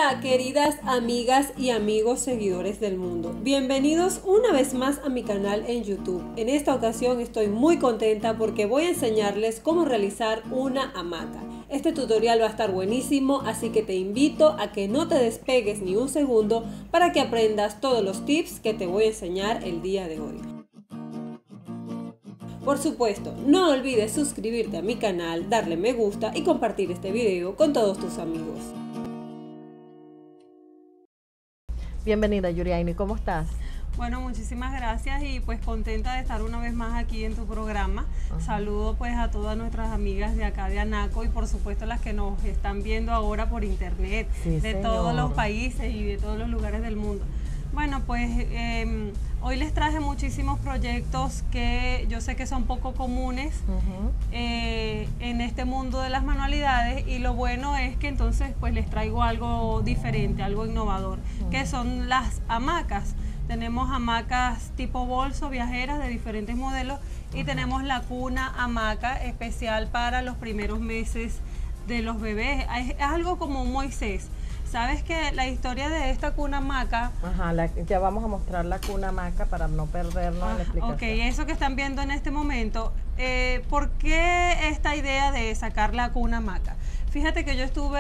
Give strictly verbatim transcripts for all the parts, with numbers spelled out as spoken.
Hola queridas amigas y amigos seguidores del mundo, bienvenidos una vez más a mi canal en YouTube. En esta ocasión estoy muy contenta porque voy a enseñarles cómo realizar una hamaca. Este tutorial va a estar buenísimo, así que te invito a que no te despegues ni un segundo para que aprendas todos los tips que te voy a enseñar el día de hoy. Por supuesto, no olvides suscribirte a mi canal, darle me gusta y compartir este video con todos tus amigos. Bienvenida Yuriaini, ¿cómo estás? Bueno, muchísimas gracias y pues contenta de estar una vez más aquí en tu programa. Uh-huh. Saludo pues a todas nuestras amigas de acá de Anaco y por supuesto las que nos están viendo ahora por internet, sí, de señor. Todos los países y de todos los lugares del mundo. Bueno, pues eh, hoy les traje muchísimos proyectos que yo sé que son poco comunes uh-huh. eh, en este mundo de las manualidades, y lo bueno es que entonces pues les traigo algo diferente, algo innovador, uh-huh. que son las hamacas. Tenemos hamacas tipo bolso, viajeras de diferentes modelos, y uh-huh. tenemos la cuna hamaca especial para los primeros meses de los bebés. Es, es algo como un Moisés. ¿Sabes que la historia de esta cuna hamaca? Ajá, la, ya vamos a mostrar la cuna hamaca para no perdernos ah, en la explicación. Ok, eso que están viendo en este momento, eh, ¿por qué esta idea de sacar la cuna hamaca? Fíjate que yo estuve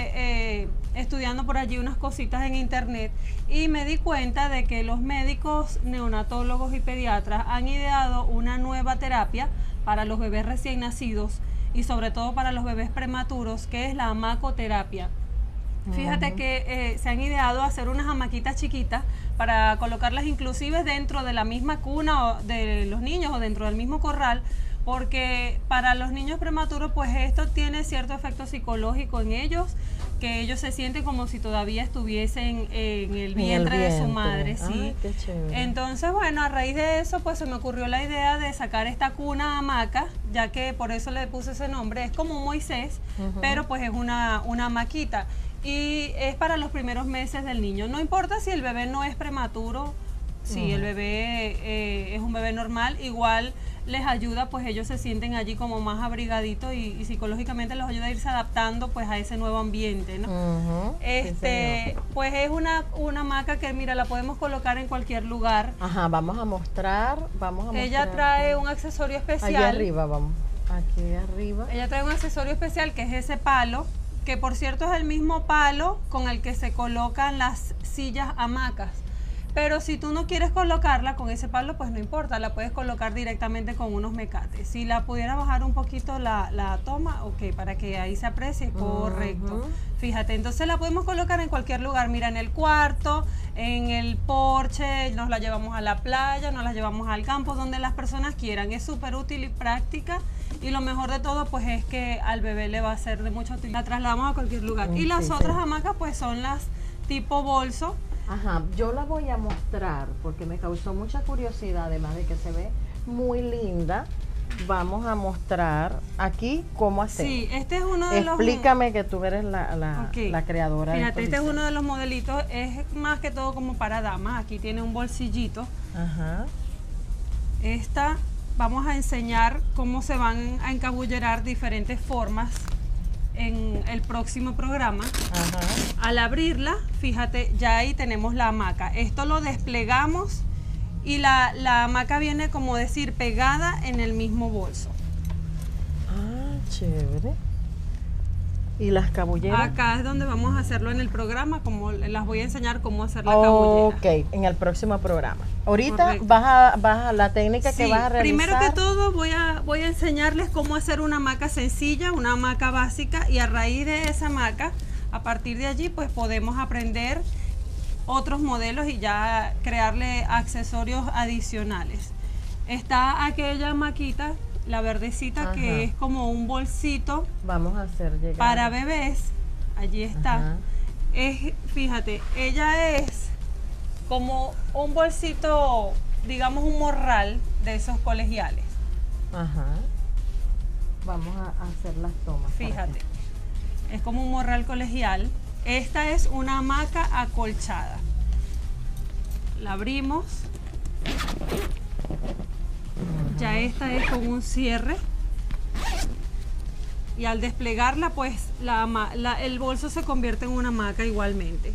eh, estudiando por allí unas cositas en internet y me di cuenta de que los médicos neonatólogos y pediatras han ideado una nueva terapia para los bebés recién nacidos y sobre todo para los bebés prematuros, que es la hamacoterapia. Fíjate uh-huh. que eh, se han ideado hacer unas hamaquitas chiquitas para colocarlas inclusive dentro de la misma cuna o de los niños o dentro del mismo corral, porque para los niños prematuros pues esto tiene cierto efecto psicológico en ellos, que ellos se sienten como si todavía estuviesen en el vientre, en el vientre. de su madre. ¿Sí? Ay, qué chévere. Entonces, bueno, a raíz de eso pues se me ocurrió la idea de sacar esta cuna hamaca, ya que por eso le puse ese nombre. Es como un Moisés, uh-huh. pero pues es una, una hamaquita. Y es para los primeros meses del niño. No importa si el bebé no es prematuro, si uh-huh. el bebé eh, es un bebé normal, igual les ayuda, pues ellos se sienten allí como más abrigaditos y, y psicológicamente les ayuda a irse adaptando pues a ese nuevo ambiente, ¿no? Uh-huh. Este, sí, pues es una, una hamaca que mira, la podemos colocar en cualquier lugar. Ajá, vamos a mostrar, vamos a mostrar. Ella trae un accesorio especial. Allí arriba, vamos, aquí arriba. Ella trae un accesorio especial que es ese palo, que por cierto es el mismo palo con el que se colocan las sillas hamacas. Pero si tú no quieres colocarla con ese palo, pues no importa, la puedes colocar directamente con unos mecates. Si la pudiera bajar un poquito la, la toma, ok, para que ahí se aprecie, correcto. Uh-huh. Fíjate, entonces la podemos colocar en cualquier lugar, mira, en el cuarto, en el porche, nos la llevamos a la playa, nos la llevamos al campo, donde las personas quieran. Es súper útil y práctica. Y lo mejor de todo pues es que al bebé le va a ser de mucha utilidad. La trasladamos a cualquier lugar. Sí, y las sí, otras sí. hamacas pues son las tipo bolso. Ajá, yo la voy a mostrar porque me causó mucha curiosidad, además de que se ve muy linda. Vamos a mostrar aquí cómo hacer. Sí, este es uno de los... Explícame que tú eres la, la, okay. la creadora. Fíjate, este es uno de los modelitos, es más que todo como para damas. Aquí tiene un bolsillito. Ajá. Esta... Vamos a enseñar cómo se van a encabullerar diferentes formas en el próximo programa. Ajá. Al abrirla, fíjate, ya ahí tenemos la hamaca. Esto lo desplegamos y la, la hamaca viene, como decir, pegada en el mismo bolso. Ah, chévere. ¿Y las cabulleras? Acá es donde vamos a hacerlo en el programa, como las voy a enseñar cómo hacer la cabullera. Ok, en el próximo programa. Ahorita vas a, vas a la técnica sí, que vas a realizar. Primero que todo voy a, voy a enseñarles cómo hacer una hamaca sencilla, una hamaca básica, y a raíz de esa hamaca, a partir de allí pues podemos aprender otros modelos y ya crearle accesorios adicionales. Está aquella hamaquita, la verdecita, ajá. que es como un bolsito. Vamos a hacer llegar para bebés. Allí está. Ajá. Es, fíjate, ella es como un bolsito, digamos un morral de esos colegiales. Ajá. Vamos a hacer las tomas. Fíjate, es como un morral colegial. Esta es una hamaca acolchada. La abrimos. Ya esta es con un cierre. y al desplegarla pues la, la, el bolso se convierte en una hamaca igualmente.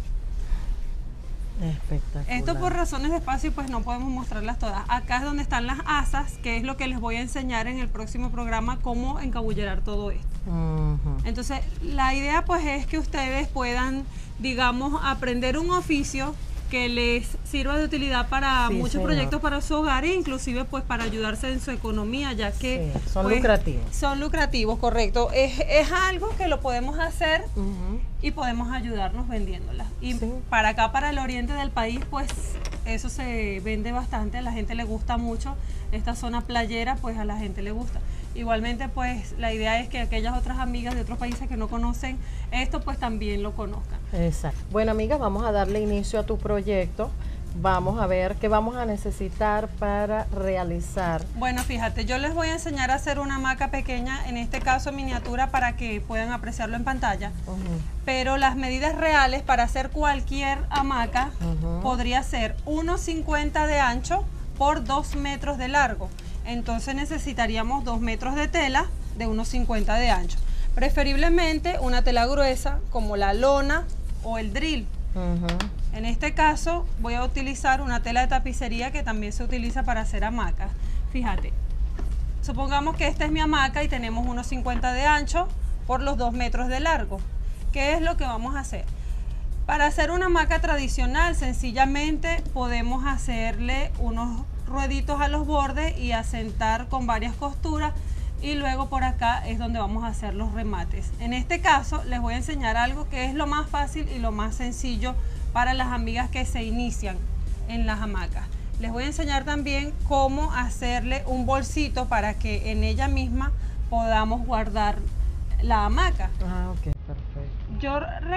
Espectacular. Esto por razones de espacio pues no podemos mostrarlas todas. Acá es donde están las asas, que es lo que les voy a enseñar en el próximo programa, cómo encabullerar todo esto. Uh-huh. Entonces la idea pues es que ustedes puedan, digamos, aprender un oficio que les sirva de utilidad para sí, muchos señor. proyectos para su hogar e inclusive pues para ayudarse en su economía, ya que sí, son pues, lucrativos. Son lucrativos, correcto. Es, es algo que lo podemos hacer uh-huh. y podemos ayudarnos vendiéndolas. Y sí. para acá, para el oriente del país, pues eso se vende bastante, a la gente le gusta mucho. Esta zona playera, pues a la gente le gusta. Igualmente, pues la idea es que aquellas otras amigas de otros países que no conocen esto, pues también lo conozcan. Exacto. Bueno, amiga, vamos a darle inicio a tu proyecto. Vamos a ver qué vamos a necesitar para realizar. Bueno, fíjate, yo les voy a enseñar a hacer una hamaca pequeña, en este caso miniatura, para que puedan apreciarlo en pantalla. Uh-huh. Pero las medidas reales para hacer cualquier hamaca uh-huh. podría ser uno cincuenta de ancho por dos metros de largo. Entonces necesitaríamos dos metros de tela de uno cincuenta de ancho. Preferiblemente una tela gruesa como la lona o el drill. Uh-huh. En este caso voy a utilizar una tela de tapicería que también se utiliza para hacer hamacas. Fíjate, supongamos que esta es mi hamaca y tenemos uno cincuenta de ancho por los dos metros de largo. ¿Qué es lo que vamos a hacer? Para hacer una hamaca tradicional, sencillamente podemos hacerle unos rueditos a los bordes y asentar con varias costuras, y luego por acá es donde vamos a hacer los remates. En este caso les voy a enseñar algo que es lo más fácil y lo más sencillo para las amigas que se inician en las hamacas. Les voy a enseñar también cómo hacerle un bolsito para que en ella misma podamos guardar la hamaca. Ah, ok, perfecto. Yo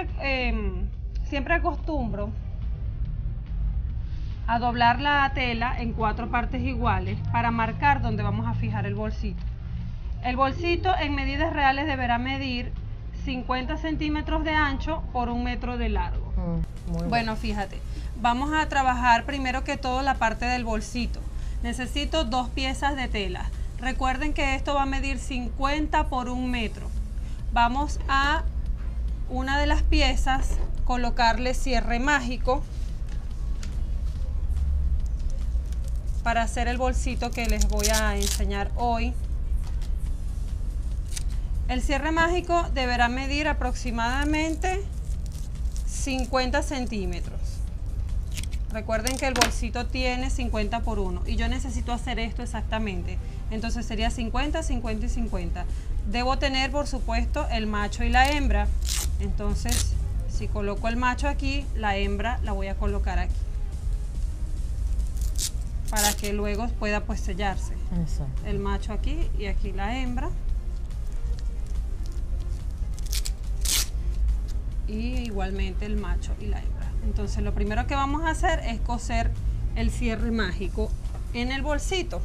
eh, siempre acostumbro a doblar la tela en cuatro partes iguales para marcar dónde vamos a fijar el bolsito. El bolsito en medidas reales deberá medir cincuenta centímetros de ancho por un metro de largo. Mm, muy bueno, fíjate, vamos a trabajar primero que todo la parte del bolsito. Necesito dos piezas de tela. Recuerden que esto va a medir cincuenta por un metro. Vamos a una de las piezas colocarle cierre mágico para hacer el bolsito que les voy a enseñar hoy. El cierre mágico deberá medir aproximadamente cincuenta centímetros. Recuerden que el bolsito tiene cincuenta por uno y yo necesito hacer esto exactamente. Entonces sería cincuenta, cincuenta y cincuenta. Debo tener, por supuesto, el macho y la hembra. Entonces, si coloco el macho aquí, la hembra la voy a colocar aquí, para que luego pueda pues sellarse. Exacto. El macho aquí y aquí la hembra. Y igualmente el macho y la hembra. Entonces lo primero que vamos a hacer es coser el cierre mágico en el bolsito.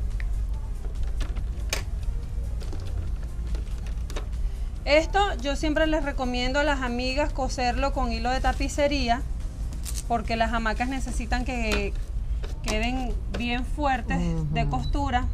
Esto yo siempre les recomiendo a las amigas coserlo con hilo de tapicería, porque las hamacas necesitan que queden bien fuertes uh-huh. de costura.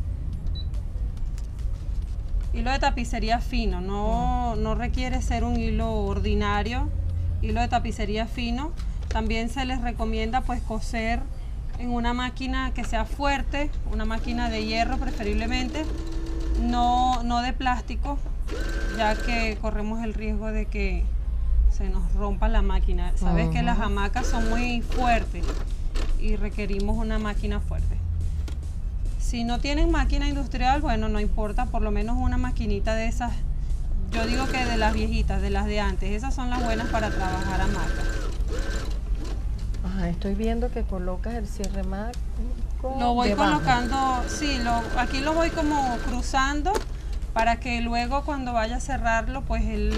Hilo de tapicería fino, no, no requiere ser un hilo ordinario, hilo de tapicería fino. También se les recomienda pues coser en una máquina que sea fuerte, una máquina de hierro preferiblemente, no, no de plástico, ya que corremos el riesgo de que se nos rompa la máquina. Sabes uh-huh. que las hamacas son muy fuertes y requerimos una máquina fuerte. Si no tienen máquina industrial, bueno, no importa, por lo menos una maquinita de esas, yo digo que de las viejitas, de las de antes, esas son las buenas para trabajar hamacas. Ajá, estoy viendo que colocas el cierre mágico. Lo voy colocando, sí, lo, aquí lo voy como cruzando para que luego cuando vaya a cerrarlo, pues el...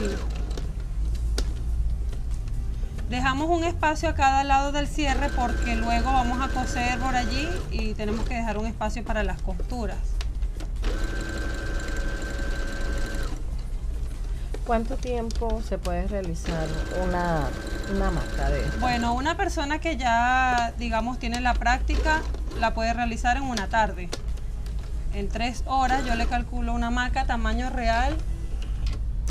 Dejamos un espacio a cada lado del cierre porque luego vamos a coser por allí y tenemos que dejar un espacio para las costuras. ¿Cuánto tiempo se puede realizar una, una hamaca de esto? Bueno, una persona que ya, digamos, tiene la práctica, la puede realizar en una tarde. En tres horas yo le calculo una hamaca tamaño real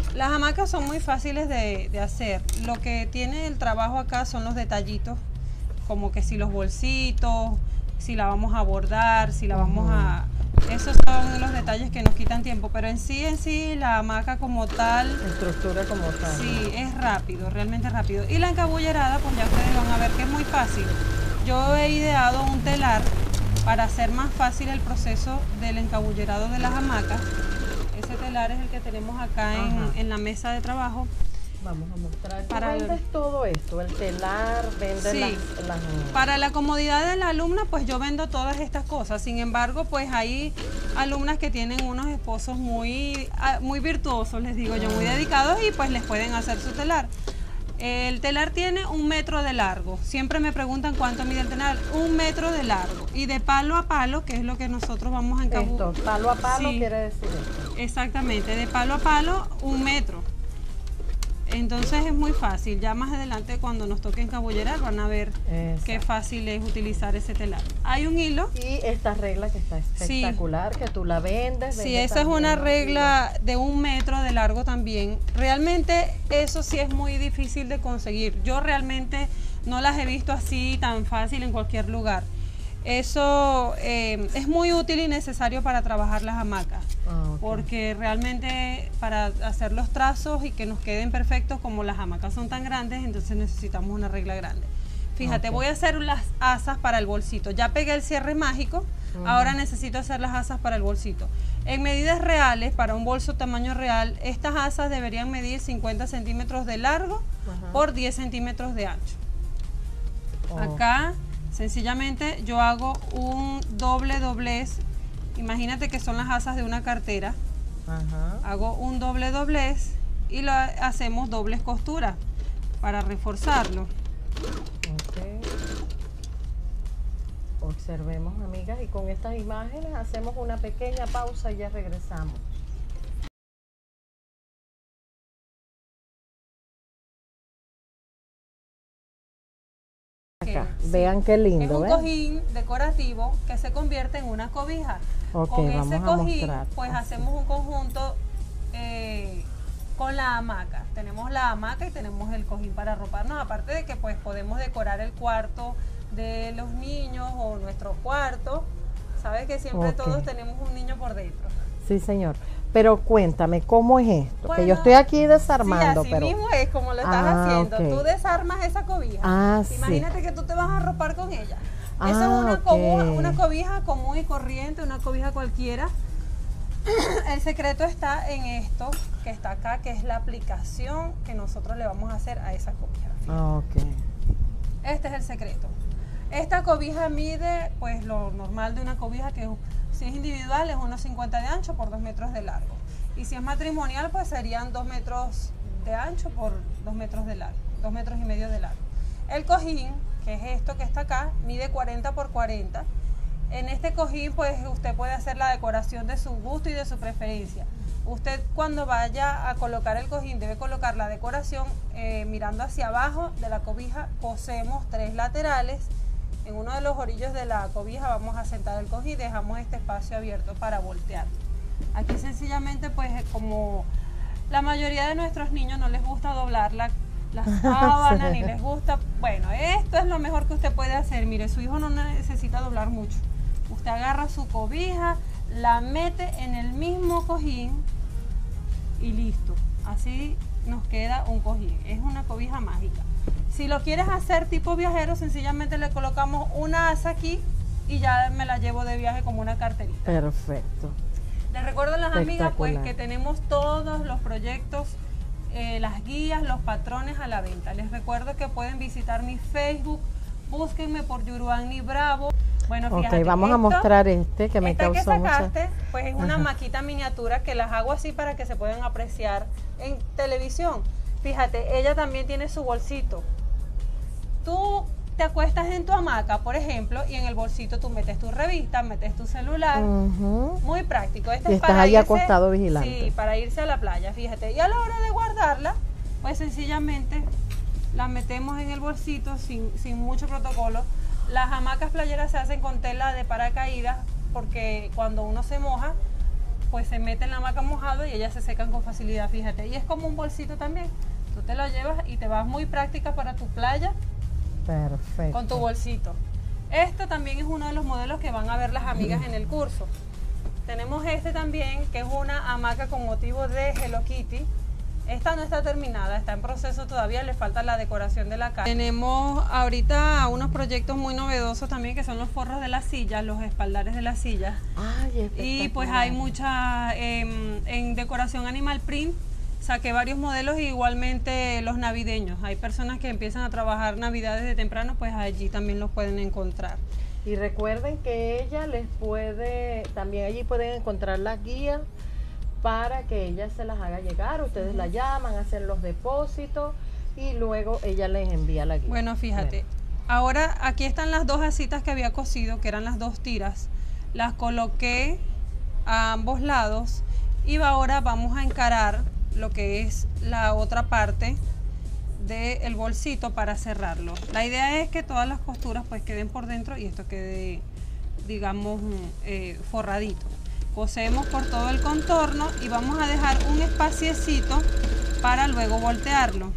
Las hamacas son muy fáciles de, de hacer. Lo que tiene el trabajo acá son los detallitos, como que si los bolsitos, si la vamos a bordar, si la vamos a... Esos son los detalles que nos quitan tiempo, pero en sí, en sí, la hamaca como tal... La estructura como tal. Sí, es rápido, realmente rápido. Y la encabullerada, pues ya ustedes van a ver que es muy fácil. Yo he ideado un telar para hacer más fácil el proceso del encabullerado de las hamacas. Ese telar es el que tenemos acá en, en la mesa de trabajo. Vamos a mostrar. ¿Tú Para vendes el- todo esto? El telar, vendes Sí. las, las... Para la comodidad de la alumna, pues yo vendo todas estas cosas. Sin embargo, pues hay alumnas que tienen unos esposos muy, ah, muy virtuosos, les digo yo, muy dedicados y pues les pueden hacer su telar. El telar tiene un metro de largo. Siempre me preguntan cuánto mide el telar. Un metro de largo. Y de palo a palo, que es lo que nosotros vamos a Esto, encabular. palo a palo Sí. quiere decir esto. Exactamente, de palo a palo, un metro. Entonces es muy fácil. Ya más adelante, cuando nos toque encabullerar, van a ver Exacto. qué fácil es utilizar ese telar. Hay un hilo. Y esta regla que está Sí. espectacular, que tú la vendes. Sí, vendes esa es también una los regla de un metro de largo también. Realmente eso sí es muy difícil de conseguir. Yo realmente no las he visto así tan fácil en cualquier lugar. Eso eh, es muy útil y necesario para trabajar las hamacas. Ah, ok. Porque realmente para hacer los trazos y que nos queden perfectos, como las hamacas son tan grandes, entonces necesitamos una regla grande. Fíjate, Ok. voy a hacer las asas para el bolsito. Ya pegué el cierre mágico, ahora necesito hacer las asas para el bolsito. En medidas reales, para un bolso tamaño real, estas asas deberían medir cincuenta centímetros de largo Ajá. por diez centímetros de ancho. Oh. Acá, sencillamente, yo hago un doble doblez. Imagínate que son las asas de una cartera. Ajá. Hago un doble doblez y lo hacemos dobles costuras para reforzarlo. Ok. Observemos, amigas, y con estas imágenes hacemos una pequeña pausa y ya regresamos. Acá, Sí. vean qué Es lindo, un ¿ven? cojín decorativo que se convierte en una cobija. Ok, con vamos ese a cojín, mostrar. pues Así. hacemos un conjunto eh, con la hamaca. Tenemos la hamaca y tenemos el cojín para arroparnos. Aparte de que pues podemos decorar el cuarto de los niños o nuestro cuarto. Sabes que siempre Ok. todos tenemos un niño por dentro. Sí, señor. Pero cuéntame, ¿cómo es esto? que Bueno, yo estoy aquí desarmando, sí, así pero... mismo es como lo estás Ah, haciendo. ok. Tú desarmas esa cobija. Ah, sí. Imagínate que tú te vas a arropar con ella. Ah, Esa es una, ok. cobu- una cobija común y corriente, una cobija cualquiera. El secreto está en esto que está acá, que es la aplicación que nosotros le vamos a hacer a esa cobija. Ah, ok. Este es el secreto. Esta cobija mide pues lo normal de una cobija, que si es individual es uno cincuenta de ancho por dos metros de largo. Y si es matrimonial pues serían dos metros de ancho por dos metros de largo, dos metros y medio de largo. El cojín, que es esto que está acá, mide cuarenta por cuarenta. En este cojín pues usted puede hacer la decoración de su gusto y de su preferencia. Usted cuando vaya a colocar el cojín debe colocar la decoración eh, mirando hacia abajo de la cobija. Cosemos tres laterales. En uno de los orillos de la cobija vamos a sentar el cojín y dejamos este espacio abierto para voltear. Aquí sencillamente pues como la mayoría de nuestros niños no les gusta doblar la, la sábana ni les gusta, bueno, esto es lo mejor que usted puede hacer. Mire, su hijo no necesita doblar mucho. Usted agarra su cobija, la mete en el mismo cojín y listo. Así nos queda un cojín. Es una cobija mágica. Si lo quieres hacer tipo viajero, sencillamente le colocamos una asa aquí y ya me la llevo de viaje como una carterita. Perfecto. Les recuerdo a las amigas pues Espectacular. que tenemos todos los proyectos, eh, las guías, los patrones a la venta. Les recuerdo que pueden visitar mi Facebook, búsquenme por Yuruani Bravo. Bueno, Ok, fíjate, vamos a esto- mostrar este que me esta que causó mucha... sacaste, pues es una Ajá. maquita miniatura que las hago así para que se puedan apreciar en televisión. Fíjate, ella también tiene su bolsito. Tú te acuestas en tu hamaca, por ejemplo, y en el bolsito tú metes tu revista, metes tu celular. Ujú. Muy práctico. Este Y es estás para ahí irse- acostado vigilante. Sí, para irse a la playa, fíjate. Y a la hora de guardarla, pues sencillamente la metemos en el bolsito sin, sin mucho protocolo. Las hamacas playeras se hacen con tela de paracaídas porque cuando uno se moja, pues se mete en la hamaca mojado y ellas se secan con facilidad, fíjate. Y es como un bolsito también. Tú te lo llevas y te vas muy práctica para tu playa. Perfecto. Con tu bolsito. Este también es uno de los modelos que van a ver las amigas en el curso. Tenemos este también, que es una hamaca con motivo de Hello Kitty. Esta no está terminada, está en proceso todavía, le falta la decoración de la caja. Tenemos ahorita unos proyectos muy novedosos también, que son los forros de las sillas, los espaldares de las sillas. Ay, y pues hay mucha, eh, en decoración animal print, saqué varios modelos, y igualmente los navideños. Hay personas que empiezan a trabajar navidades de temprano, pues allí también los pueden encontrar. Y recuerden que ella les puede, también allí pueden encontrar las guías para que ella se las haga llegar. Ustedes la llaman, hacen los depósitos y luego ella les envía la guía. Bueno, fíjate, bueno. Ahora aquí están las dos asitas que había cosido, que eran las dos tiras. Las coloqué a ambos lados y ahora vamos a encarar lo que es la otra parte del bolsito para cerrarlo. La idea es que todas las costuras pues queden por dentro y esto quede, digamos, eh, forradito. Cosemos por todo el contorno y vamos a dejar un espaciecito para luego voltearlo.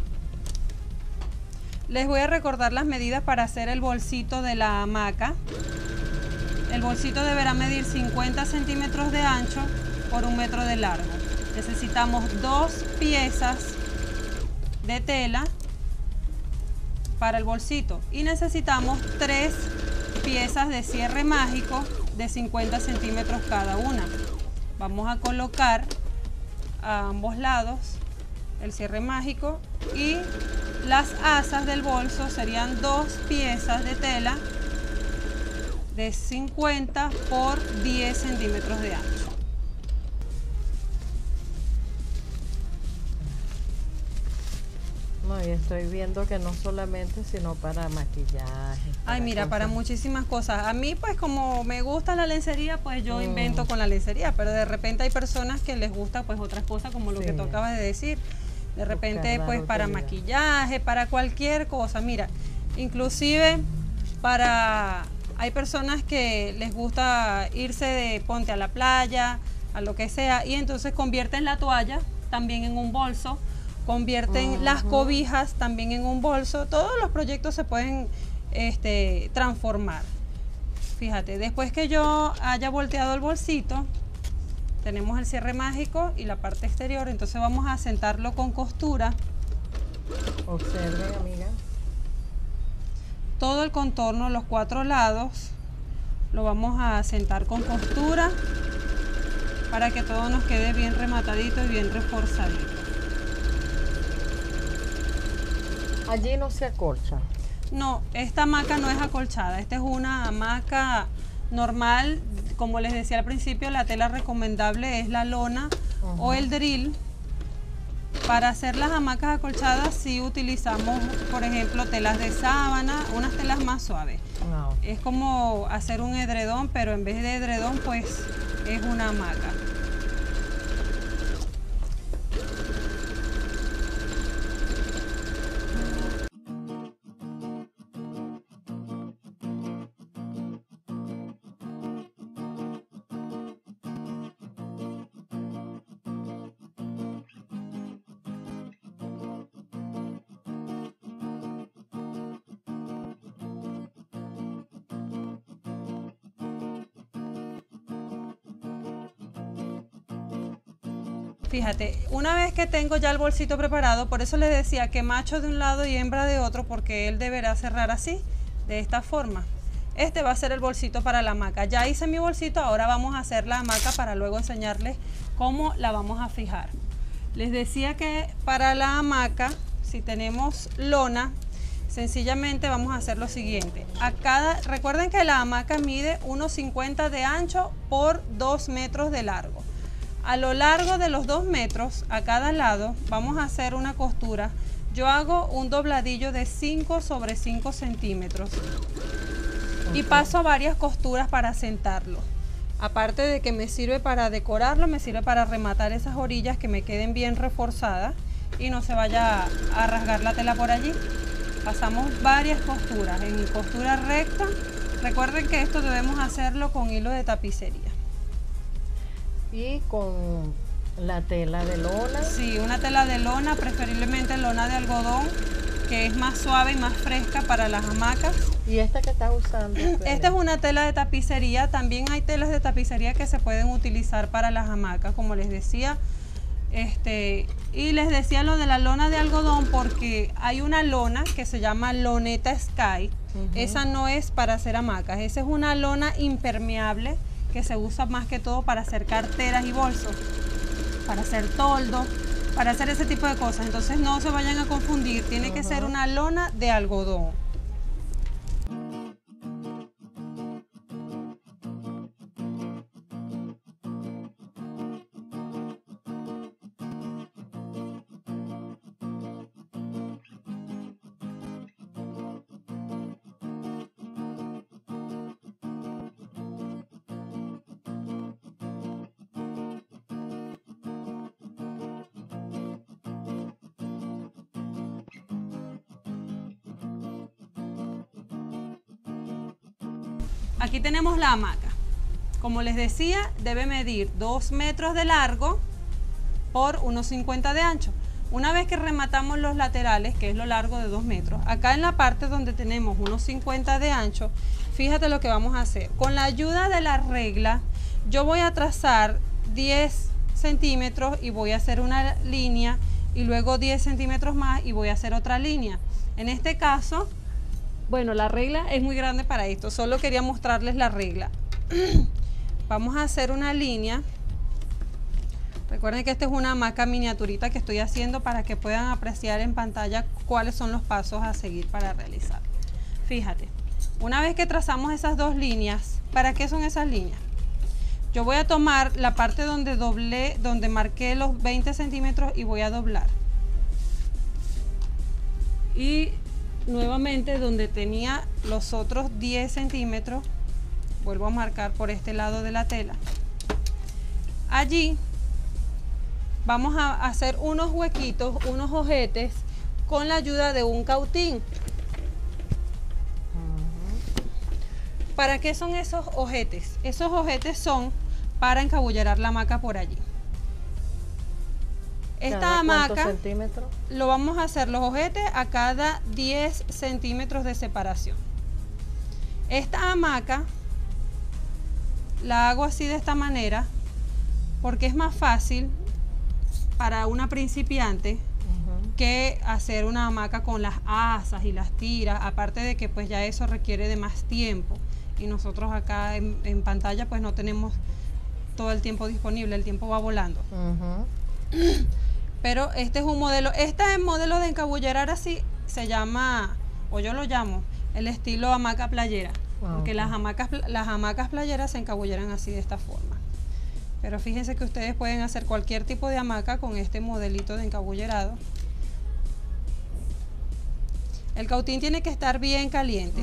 Les voy a recordar las medidas para hacer el bolsito de la hamaca. El bolsito deberá medir cincuenta centímetros de ancho por un metro de largo. Necesitamos dos piezas de tela para el bolsito y necesitamos tres piezas de cierre mágico de cincuenta centímetros cada una. Vamos a colocar a ambos lados el cierre mágico y las asas del bolso serían dos piezas de tela de cincuenta por diez centímetros de ancho. No, y estoy viendo que no solamente, sino para maquillaje. Para Ay, mira, cosas. para muchísimas cosas. A mí, pues, como me gusta la lencería, pues yo mm. invento con la lencería, pero de repente hay personas que les gusta, pues, otras cosas, como lo sí. que tú acabas de decir. De repente, Buscar pues, para maquillaje, para cualquier cosa. Mira, inclusive para... Hay personas que les gusta irse de ponte a la playa, a lo que sea, y entonces convierten la toalla también en un bolso. Convierten uh-huh. las cobijas también en un bolso. Todos los proyectos se pueden este, transformar. Fíjate, después que yo haya volteado el bolsito, tenemos el cierre mágico y la parte exterior. Entonces vamos a sentarlo con costura. Observen, amiga. Todo el contorno, los cuatro lados, lo vamos a sentar con costura para que todo nos quede bien rematadito y bien reforzadito. Allí no se acolcha. No, esta hamaca no es acolchada. Esta es una hamaca normal. Como les decía al principio, la tela recomendable es la lona uh-huh. o el drill. Para hacer las hamacas acolchadas sí utilizamos, por ejemplo, telas de sábana, unas telas más suaves. No. Es como hacer un edredón, pero en vez de edredón, pues es una hamaca. Fíjate, una vez que tengo ya el bolsito preparado, por eso les decía que macho de un lado y hembra de otro, porque él deberá cerrar así, de esta forma. Este va a ser el bolsito para la hamaca. Ya hice mi bolsito, ahora vamos a hacer la hamaca para luego enseñarles cómo la vamos a fijar. Les decía que para la hamaca, si tenemos lona, sencillamente vamos a hacer lo siguiente. A cada, recuerden que la hamaca mide uno cincuenta de ancho por dos metros de largo. A lo largo de los dos metros, a cada lado, vamos a hacer una costura. Yo hago un dobladillo de cinco sobre cinco centímetros. Okay. Y paso varias costuras para sentarlo. Aparte de que me sirve para decorarlo, me sirve para rematar esas orillas que me queden bien reforzadas y no se vaya a rasgar la tela por allí. Pasamos varias costuras en costura recta. Recuerden que esto debemos hacerlo con hilo de tapicería. y con la tela de lona. Sí, una tela de lona, preferiblemente lona de algodón, que es más suave y más fresca para las hamacas. ¿Y esta que estás usando? Esta es una tela de tapicería. También hay telas de tapicería que se pueden utilizar para las hamacas, como les decía. Este, y les decía lo de la lona de algodón porque hay una lona que se llama Loneta Sky. Uh-huh. Esa no es para hacer hamacas, esa es una lona impermeable que se usa más que todo para hacer carteras y bolsos, para hacer toldos, para hacer ese tipo de cosas. Entonces no se vayan a confundir, tiene uh-huh. que ser una lona de algodón. Aquí tenemos la hamaca. Como les decía, debe medir dos metros de largo por unos cincuenta de ancho. Una vez que rematamos los laterales, que es lo largo de dos metros, acá en la parte donde tenemos unos cincuenta de ancho, fíjate lo que vamos a hacer. Con la ayuda de la regla, yo voy a trazar diez centímetros y voy a hacer una línea, y luego diez centímetros más y voy a hacer otra línea. En este caso, bueno, la regla es muy grande para esto, solo quería mostrarles la regla. Vamos a hacer una línea. Recuerden que esta es una hamaca miniaturita que estoy haciendo para que puedan apreciar en pantalla cuáles son los pasos a seguir para realizar. Fíjate, una vez que trazamos esas dos líneas, ¿para qué son esas líneas? Yo voy a tomar la parte donde doblé, donde marqué los veinte centímetros y voy a doblar. Y nuevamente donde tenía los otros diez centímetros, vuelvo a marcar por este lado de la tela. Allí vamos a hacer unos huequitos, unos ojetes con la ayuda de un cautín. Uh-huh. ¿Para qué son esos ojetes? Esos ojetes son para encabullerar la hamaca por allí. Esta hamaca lo vamos a hacer los ojetes a cada diez centímetros de separación. Esta hamaca la hago así de esta manera porque es más fácil para una principiante uh-huh. que hacer una hamaca con las asas y las tiras, aparte de que pues ya eso requiere de más tiempo y nosotros acá en, en pantalla pues no tenemos todo el tiempo disponible, el tiempo va volando. Uh-huh. Pero este es un modelo, este es el modelo de encabullerar así, se llama, o yo lo llamo, el estilo hamaca playera. Ah, porque okay. las, hamacas, las hamacas playeras se encabulleran así de esta forma. Pero fíjense que ustedes pueden hacer cualquier tipo de hamaca con este modelito de encabullerado. El cautín tiene que estar bien caliente.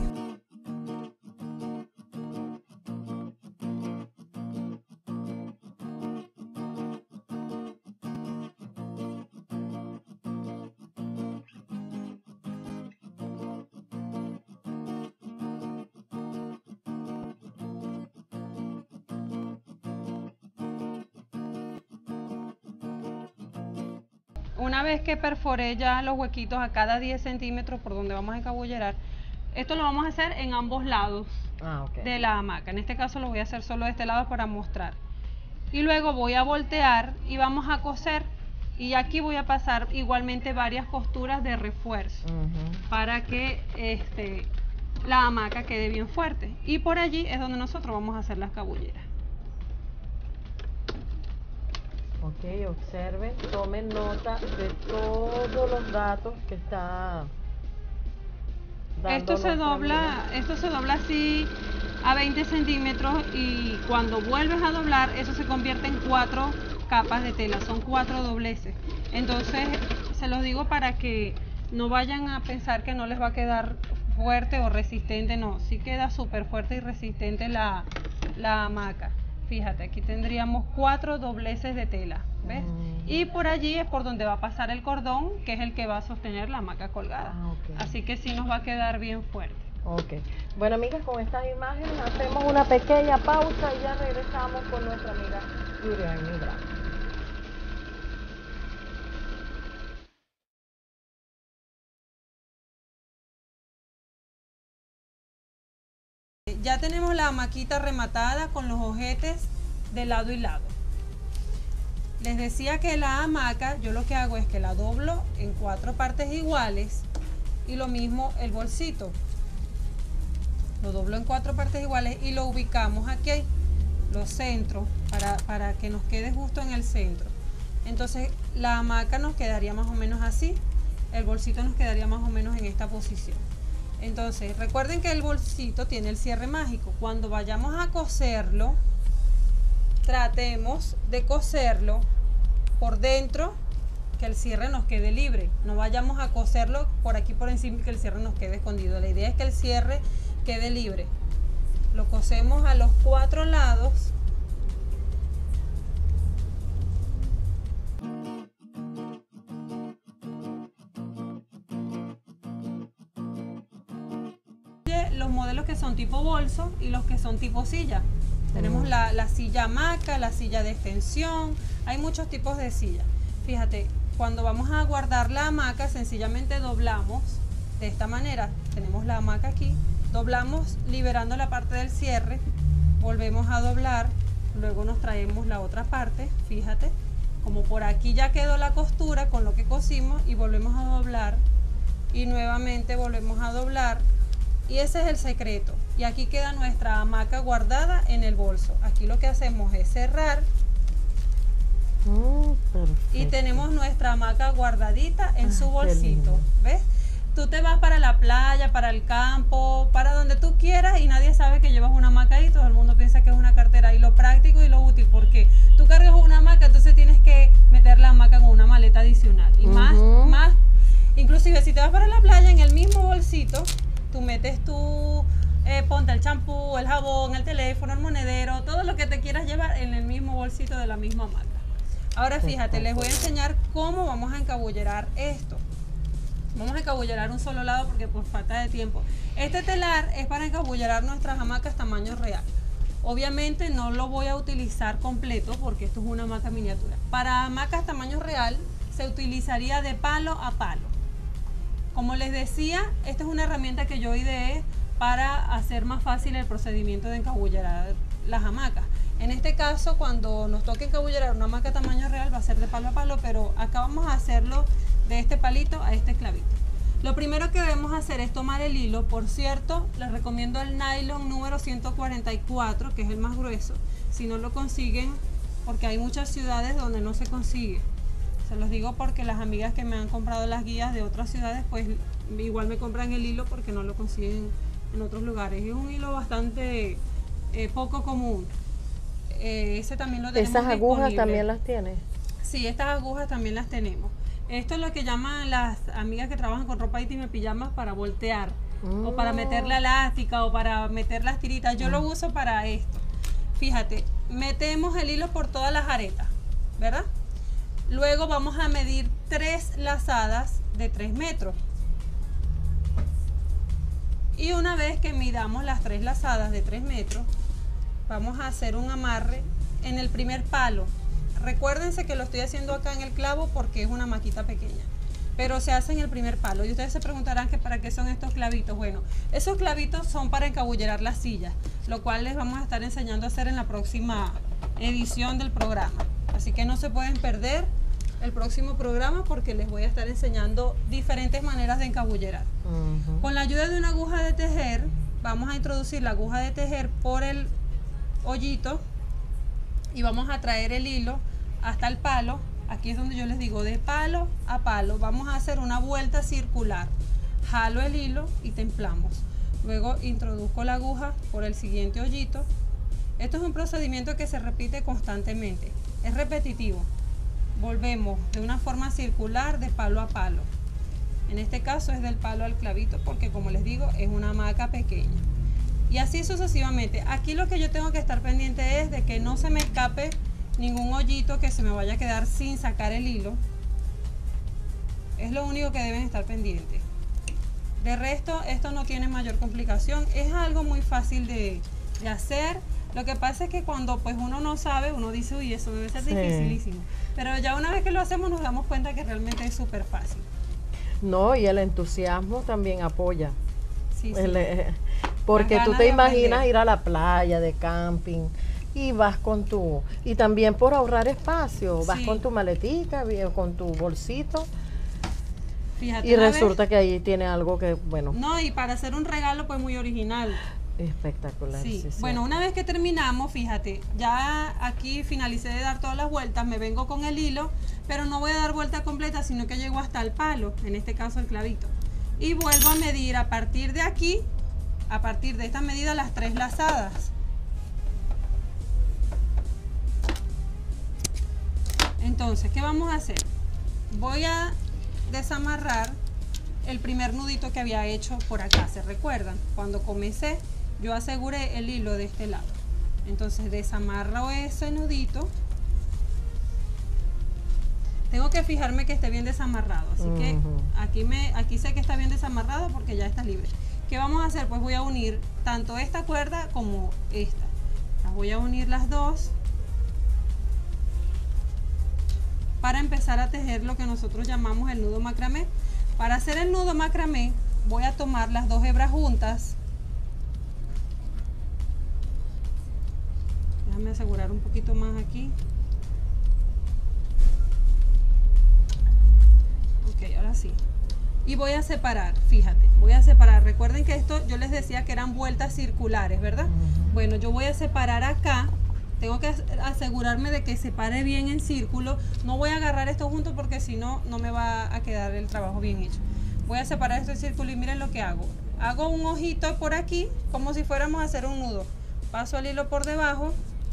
Una vez que perforé ya los huequitos a cada diez centímetros por donde vamos a encabullerar, esto lo vamos a hacer en ambos lados ah, okay. de la hamaca. En este caso lo voy a hacer solo de este lado para mostrar. Y luego voy a voltear y vamos a coser. Y aquí voy a pasar igualmente varias costuras de refuerzo uh-huh. para que este, la hamaca quede bien fuerte. Y por allí es donde nosotros vamos a hacer las cabulleras. Ok, observen, tomen nota de todos los datos que está dando. Esto se dobla, amiga. Esto se dobla así a veinte centímetros y cuando vuelves a doblar eso se convierte en cuatro capas de tela, son cuatro dobleces. Entonces se los digo para que no vayan a pensar que no les va a quedar fuerte o resistente, no, sí queda súper fuerte y resistente la, la hamaca. Fíjate, aquí tendríamos cuatro dobleces de tela, ¿ves? Mm. Y por allí es por donde va a pasar el cordón, que es el que va a sostener la hamaca colgada. Ah, okay. Así que sí nos va a quedar bien fuerte. Ok. Bueno, amigas, con estas imágenes hacemos una pequeña pausa y ya regresamos con nuestra amiga Suriani Bravo. Ya tenemos la hamaquita rematada con los ojetes de lado y lado. Les decía que la hamaca yo lo que hago es que la doblo en cuatro partes iguales y lo mismo el bolsito. Lo doblo en cuatro partes iguales y lo ubicamos aquí, los centros, para, para que nos quede justo en el centro. Entonces la hamaca nos quedaría más o menos así, el bolsito nos quedaría más o menos en esta posición. Entonces recuerden que el bolsito tiene el cierre mágico. Cuando vayamos a coserlo, tratemos de coserlo por dentro, que el cierre nos quede libre. No vayamos a coserlo por aquí por encima y que el cierre nos quede escondido. La idea es que el cierre quede libre. Lo cosemos a los cuatro lados. Los modelos que son tipo bolso y los que son tipo silla. Tenemos la, la silla hamaca, la silla de extensión, hay muchos tipos de silla. Fíjate, cuando vamos a guardar la hamaca, sencillamente doblamos de esta manera. Tenemos la hamaca aquí, doblamos liberando la parte del cierre, volvemos a doblar, luego nos traemos la otra parte, fíjate, como por aquí ya quedó la costura con lo que cosimos y volvemos a doblar y nuevamente volvemos a doblar. Y ese es el secreto. Y aquí queda nuestra hamaca guardada en el bolso. Aquí lo que hacemos es cerrar. Mm, y tenemos nuestra hamaca guardadita en ah, su bolsito. ¿Ves? Tú te vas para la playa, para el campo, para donde tú quieras y nadie sabe que llevas una hamaca ahí. Todo el mundo piensa que es una cartera. Y lo práctico y lo útil, porque tú cargas una hamaca, entonces tienes que meter la hamaca con una maleta adicional. Y uh-huh. más, más, inclusive si te vas para la playa, en el mismo bolsito, tú metes tu, eh, ponte el champú, el jabón, el teléfono, el monedero, todo lo que te quieras llevar en el mismo bolsito de la misma hamaca. Ahora fíjate, les voy a enseñar cómo vamos a encabullerar esto. Vamos a encabullerar un solo lado porque por falta de tiempo. Este telar es para encabullerar nuestras hamacas tamaño real. Obviamente no lo voy a utilizar completo porque esto es una hamaca miniatura. Para hamacas tamaño real se utilizaría de palo a palo. Como les decía, esta es una herramienta que yo ideé para hacer más fácil el procedimiento de encabullerar las hamacas. En este caso, cuando nos toque encabullerar una hamaca tamaño real, va a ser de palo a palo, pero acá vamos a hacerlo de este palito a este clavito. Lo primero que debemos hacer es tomar el hilo. Por cierto, les recomiendo el nylon número ciento cuarenta y cuatro, que es el más grueso. Si no lo consiguen, porque hay muchas ciudades donde no se consigue. Se los digo porque las amigas que me han comprado las guías de otras ciudades, pues igual me compran el hilo porque no lo consiguen en otros lugares. Es un hilo bastante eh, poco común. Eh, ese también lo tenemos ¿Esas agujas disponible. también las tienes? Sí, estas agujas también las tenemos. Esto es lo que llaman las amigas que trabajan con ropa íntima y pijamas para voltear. Mm. O para meter la elástica o para meter las tiritas. Yo mm. lo uso para esto. Fíjate, metemos el hilo por todas las aretas, ¿verdad? Luego vamos a medir tres lazadas de tres metros. Y una vez que midamos las tres lazadas de tres metros, vamos a hacer un amarre en el primer palo. Recuérdense que lo estoy haciendo acá en el clavo porque es una maquita pequeña. Pero se hace en el primer palo. Y ustedes se preguntarán que para qué son estos clavitos. Bueno, esos clavitos son para encabullerar las sillas, lo cual les vamos a estar enseñando a hacer en la próxima edición del programa. Así que no se pueden perder el próximo programa porque les voy a estar enseñando diferentes maneras de encabullerar. Uh-huh. Con la ayuda de una aguja de tejer, vamos a introducir la aguja de tejer por el hoyito y vamos a traer el hilo hasta el palo. Aquí es donde yo les digo de palo a palo. Vamos a hacer una vuelta circular. Jalo el hilo y templamos. Luego introduzco la aguja por el siguiente hoyito. Esto es un procedimiento que se repite constantemente. Es repetitivo. Volvemos de una forma circular de palo a palo. En este caso es del palo al clavito porque, como les digo, es una hamaca pequeña. Y así sucesivamente. Aquí lo que yo tengo que estar pendiente es de que no se me escape ningún hoyito que se me vaya a quedar sin sacar el hilo. Es lo único que deben estar pendientes. De resto, esto no tiene mayor complicación. Es algo muy fácil de, de hacer. Lo que pasa es que cuando pues uno no sabe, uno dice, uy, eso debe ser Sí. dificilísimo. Pero ya una vez que lo hacemos nos damos cuenta que realmente es súper fácil. No, y el entusiasmo también apoya. Sí, sí. El, eh, porque Las tú ganas te de imaginas aprender. ir a la playa de camping y vas con tu, y también por ahorrar espacio, vas Sí. con tu maletica, vi- con tu bolsito Fíjate, y una vez- resulta que ahí tiene algo que, bueno, No, y para hacer un regalo pues muy original. espectacular. Sí. sí, sí. Bueno, una vez que terminamos, fíjate, ya aquí finalicé de dar todas las vueltas, me vengo con el hilo, pero no voy a dar vuelta completa, sino que llego hasta el palo, en este caso el clavito. Y vuelvo a medir a partir de aquí, a partir de esta medida, las tres lazadas. Entonces, ¿qué vamos a hacer? Voy a desamarrar el primer nudito que había hecho por acá, ¿se recuerdan? Cuando comencé, yo aseguré el hilo de este lado. Entonces desamarro ese nudito. Tengo que fijarme que esté bien desamarrado, así que Ujú. aquí, me, aquí sé que está bien desamarrado porque ya está libre. ¿Qué vamos a hacer? Pues voy a unir tanto esta cuerda como esta. Las voy a unir las dos para empezar a tejer lo que nosotros llamamos el nudo macramé. Para hacer el nudo macramé voy a tomar las dos hebras juntas. Déjame asegurar un poquito más aquí. Ok, ahora sí. Y voy a separar, fíjate, voy a separar. Recuerden que esto yo les decía que eran vueltas circulares, ¿verdad? Ujú. Bueno, yo voy a separar acá. Tengo que asegurarme de que se pare bien en círculo. No voy a agarrar esto junto porque si no, no me va a quedar el trabajo bien hecho. Voy a separar esto en círculo y miren lo que hago. Hago un ojito por aquí, como si fuéramos a hacer un nudo. Paso el hilo por debajo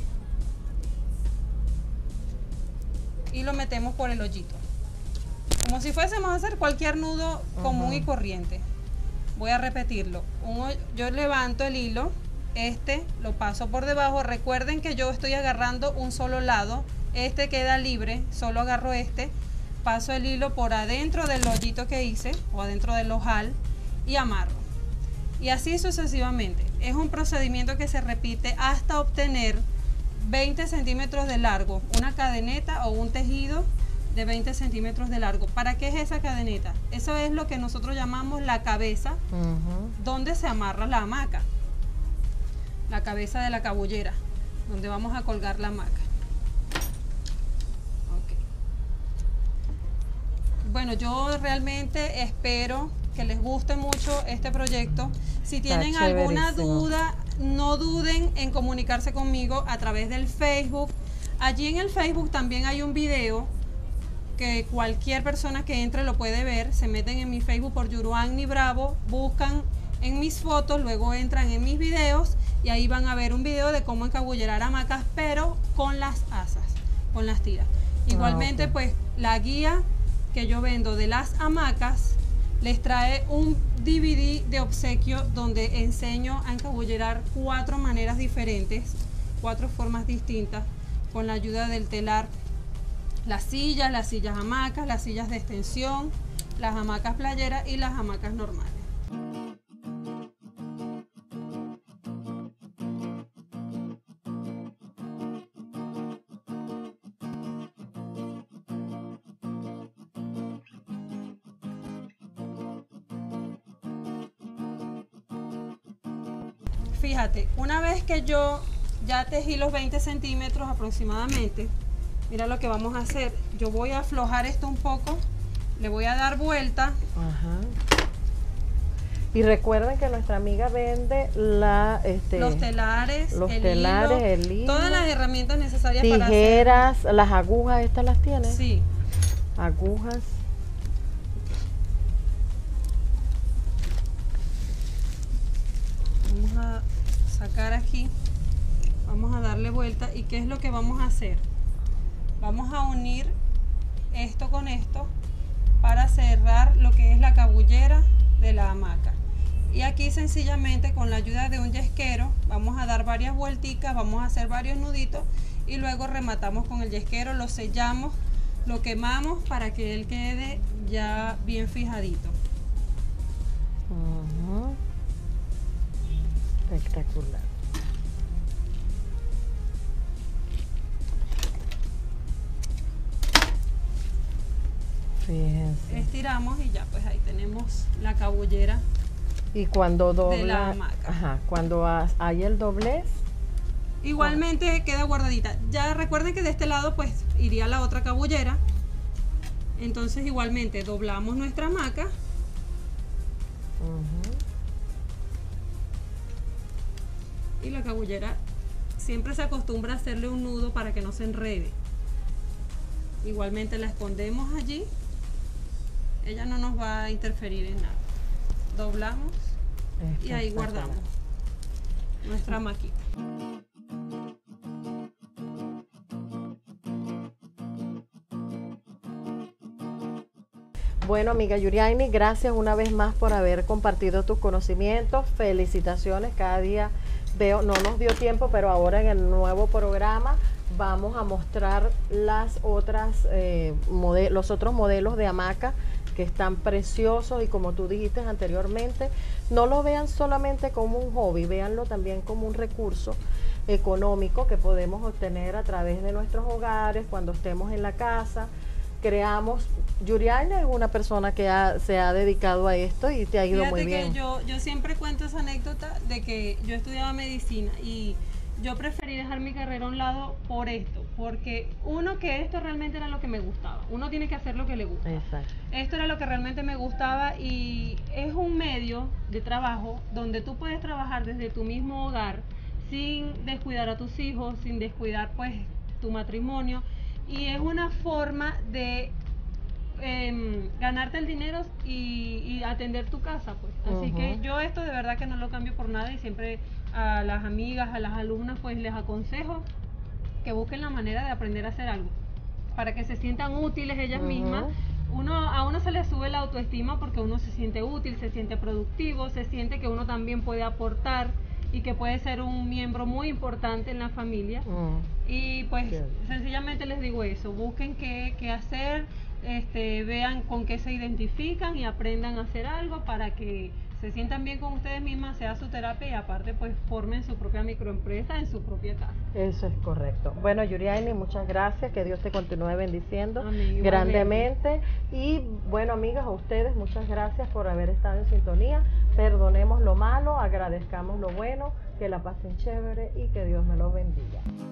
y lo metemos por el hoyito. Como si fuésemos a hacer cualquier nudo común Ajá. y corriente. Voy a repetirlo. Un hoy- yo levanto el hilo, este lo paso por debajo. Recuerden que yo estoy agarrando un solo lado. Este queda libre, solo agarro este. Paso el hilo por adentro del hoyito que hice o adentro del ojal y amarro. Y así sucesivamente. Es un procedimiento que se repite hasta obtener veinte centímetros de largo, una cadeneta o un tejido de veinte centímetros de largo. ¿Para qué es esa cadeneta? Eso es lo que nosotros llamamos la cabeza, Ujú. donde se amarra la hamaca, la cabeza de la cabullera, donde vamos a colgar la hamaca. Ok. Bueno, yo realmente espero que les guste mucho este proyecto. Si tienen alguna chéverísimo. duda, no duden en comunicarse conmigo a través del Facebook. Allí en el Facebook también hay un video que cualquier persona que entre lo puede ver. Se meten en mi Facebook por Yuruani Bravo, buscan en mis fotos, luego entran en mis videos y ahí van a ver un video de cómo encabullerar hamacas, pero con las asas, con las tiras. Igualmente, ok. pues la guía que yo vendo de las hamacas les trae un D V D de obsequio donde enseño a encabullerar cuatro maneras diferentes, cuatro formas distintas, con la ayuda del telar. Las sillas, las sillas hamacas, las sillas de extensión, las hamacas playeras y las hamacas normales. Fíjate, una vez que yo ya tejí los veinte centímetros aproximadamente, mira lo que vamos a hacer. Yo voy a aflojar esto un poco, le voy a dar vuelta. Ajá. Y recuerden que nuestra amiga vende la, este, Los telares, los el telares, hilo, el hilo, todas las herramientas necesarias para hacer. tijeras, las agujas, estas las tiene. Sí, Agujas. vamos a sacar aquí, vamos a darle vuelta. ¿Y qué es lo que vamos a hacer? Vamos a unir esto con esto para cerrar lo que es la cabullera de la hamaca. Y aquí sencillamente con la ayuda de un yesquero vamos a dar varias vuelticas, vamos a hacer varios nuditos y luego rematamos con el yesquero, lo sellamos, lo quemamos para que él quede ya bien fijadito. Ujú. Espectacular. Fíjense. Estiramos y ya pues ahí tenemos la cabullera. Y cuando dobla, de la hamaca. Ajá, cuando hay el doblez, igualmente oh. queda guardadita. Ya recuerden que de este lado pues iría la otra cabullera. Entonces igualmente doblamos nuestra hamaca. Uh-huh. Y la cabullera siempre se acostumbra a hacerle un nudo para que no se enrede. Igualmente la escondemos allí. Ella no nos va a interferir en nada. Doblamos y ahí guardamos nuestra maquita. Bueno, amiga Yuriaini, gracias una vez más por haber compartido tus conocimientos. Felicitaciones, cada día veo, no nos dio tiempo, pero ahora en el nuevo programa vamos a mostrar las otras, eh, los otros modelos de hamaca que están preciosos y como tú dijiste anteriormente, no lo vean solamente como un hobby, véanlo también como un recurso económico que podemos obtener a través de nuestros hogares cuando estemos en la casa. Creamos, Yuriaini es una persona que ha, se ha dedicado a esto y te ha ido Fíjate muy bien. Que yo, yo siempre cuento esa anécdota de que yo estudiaba medicina y yo preferí dejar mi carrera a un lado por esto, porque uno, que esto realmente era lo que me gustaba, uno tiene que hacer lo que le gusta. Exacto. Esto era lo que realmente me gustaba y es un medio de trabajo donde tú puedes trabajar desde tu mismo hogar sin descuidar a tus hijos, sin descuidar pues tu matrimonio, y es una forma de eh, ganarte el dinero y, y atender tu casa pues. Así uh-huh. que yo esto de verdad que no lo cambio por nada y siempre a las amigas, a las alumnas pues les aconsejo que busquen la manera de aprender a hacer algo para que se sientan útiles ellas uh-huh. mismas. Uno, a uno se le sube la autoestima porque uno se siente útil, se siente productivo, se siente que uno también puede aportar y que puede ser un miembro muy importante en la familia. Uh-huh. Y pues sí. sencillamente les digo eso, busquen qué, qué hacer, este, vean con qué se identifican y aprendan a hacer algo para que se sientan bien con ustedes mismas, sea su terapia y aparte pues formen su propia microempresa en su propia casa. Eso es correcto. Bueno, Yuriaini, muchas gracias, que Dios te continúe bendiciendo Amén, grandemente. Y bueno, amigas, a ustedes muchas gracias por haber estado en sintonía. Perdonemos lo malo, agradezcamos lo bueno, que la pasen chévere y que Dios me los bendiga.